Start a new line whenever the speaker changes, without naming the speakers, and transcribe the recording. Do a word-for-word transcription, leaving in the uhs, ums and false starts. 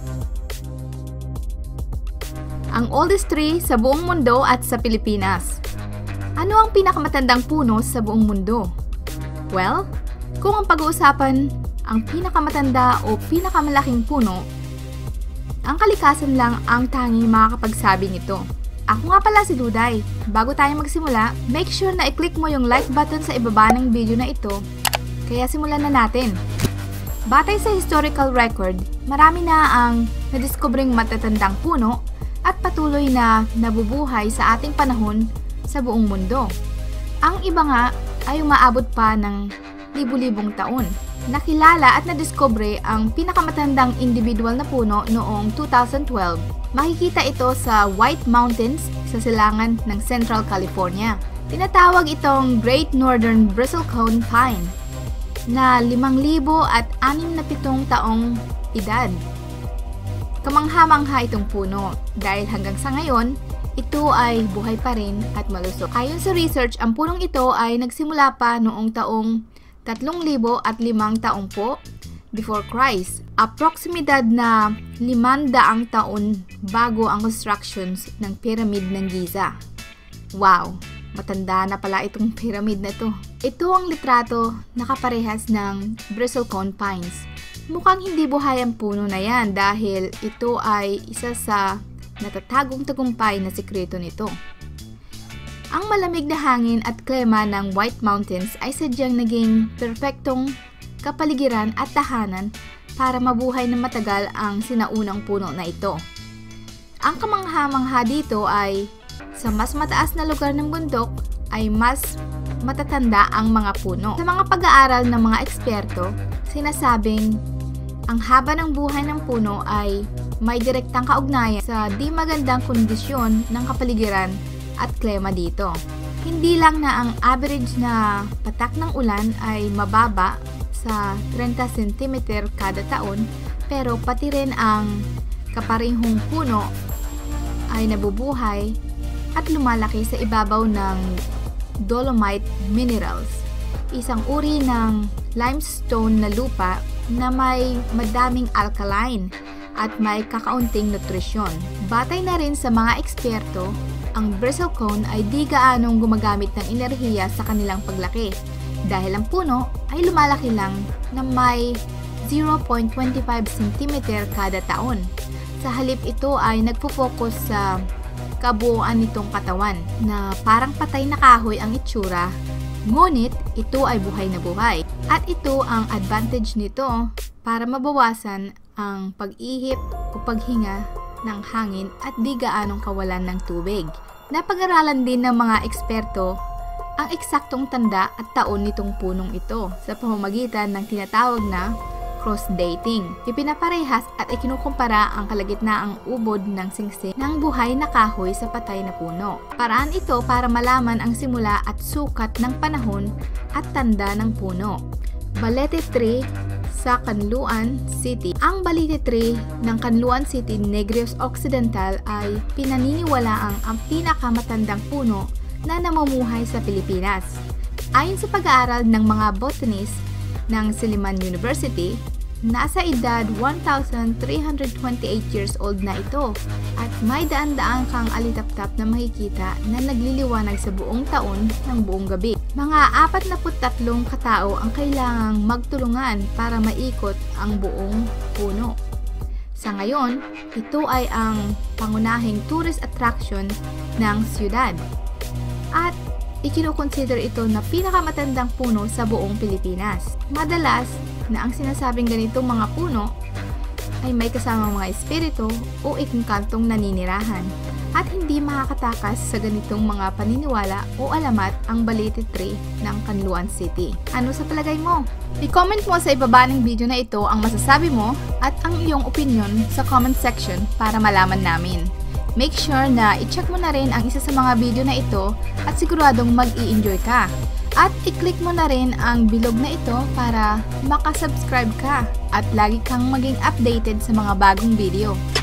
Ang oldest tree sa buong mundo at sa Pilipinas. Ano ang pinakamatandang puno sa buong mundo? Well, kung ang pag-uusapan ang pinakamatanda o pinakamalaking puno, ang kalikasan lang ang tanging makakapagsabi nito. Ako nga pala si Duday. Bago tayo magsimula, make sure na i-click mo yung like button sa ibaba ng video na ito. Kaya simulan na natin. Batay sa historical record, marami na ang nadiskobring matatandang puno at patuloy na nabubuhay sa ating panahon sa buong mundo. Ang iba nga ay umaabot pa ng libu-libong taon. Nakilala at nadiskubre ang pinakamatandang individual na puno noong two thousand twelve. Makikita ito sa White Mountains sa silangan ng Central California. Tinatawag itong Great Northern Bristlecone Pine na limang libo at anim na pitong taong edad. Kamangha-mangha itong puno dahil hanggang sa ngayon, ito ay buhay pa rin at malusog. Ayon sa research, ang punong ito ay nagsimula pa noong taong tatlong libo at limang taong po before Christ. Aproximidad na limandaang taon bago ang constructions ng Pyramid ng Giza. Wow! Matanda na pala itong pyramid na ito. Ito ang litrato na kaparehas ng bristlecone pines. Mukhang hindi buhay ang puno na yan dahil ito ay isa sa natatagong tagumpay na sikreto nito. Ang malamig na hangin at klima ng White Mountains ay sadyang naging perpektong kapaligiran at tahanan para mabuhay na matagal ang sinaunang puno na ito. Ang kamangha-mangha dito ay sa mas mataas na lugar ng bundok ay mas matatanda ang mga puno. Sa mga pag-aaral ng mga eksperto, sinasabing ang haba ng buhay ng puno ay may direktang kaugnayan sa di magandang kondisyon ng kapaligiran at klima dito. Hindi lang na ang average na patak ng ulan ay mababa sa thirty centimeter kada taon, pero pati rin ang kaparehong puno ay nabubuhay at lumalaki sa ibabaw ng dolomite minerals, isang uri ng limestone na lupa na may madaming alkaline at may kakaunting nutrisyon. Batay na rin sa mga eksperto, ang bristlecone ay di gaanong gumagamit ng enerhiya sa kanilang paglaki dahil ang puno ay lumalaki lang na may zero point two five centimeter kada taon. Sa halip ito ay nagpo-focus sa kabuuan nitong katawan na parang patay na kahoy ang itsura, ngunit ito ay buhay na buhay. At ito ang advantage nito para mabawasan ang pag-ihip o paghinga ng hangin at di gaanong kawalan ng tubig. Napag-aralan din ng mga eksperto ang eksaktong tanda at taon nitong punong ito sa pamamagitan ng tinatawag na cross-dating. Ipinaparehas at ikinukumpara ang kalagitnaang ubod ng singsing ng buhay na kahoy sa patay na puno. Paraan ito para malaman ang simula at sukat ng panahon at tanda ng puno. Balete Tree sa Canluan City. Ang Balete Tree ng Canluan City, Negros Occidental ay pinaniniwalaang ang pinakamatandang puno na namumuhay sa Pilipinas. Ayon sa pag-aaral ng mga botanist ng Silliman University, nasa edad one thousand three hundred twenty-eight years old na ito at may daan-daan kang alitap-tap na makikita na nagliliwanag sa buong taon ng buong gabi. Mga apat na tatlong katao ang kailangang magtulungan para maikot ang buong puno. Sa ngayon, ito ay ang pangunahing tourist attraction ng siyudad at ikinukonsider ito na pinakamatandang puno sa buong Pilipinas. Madalas na ang sinasabing ganitong mga puno ay may kasamang mga espiritu o ikingkantong naninirahan at hindi makakatakas sa ganitong mga paniniwala o alamat ang Balete Tree ng Canluan City. Ano sa palagay mo? I-comment mo sa ibaba ng video na ito ang masasabi mo at ang iyong opinion sa comment section para malaman namin. Make sure na i-check mo na rin ang isa sa mga video na ito at siguradong mag-i-enjoy ka. At i-click mo na rin ang bilog na ito para makasubscribe ka at lagi kang maging updated sa mga bagong video.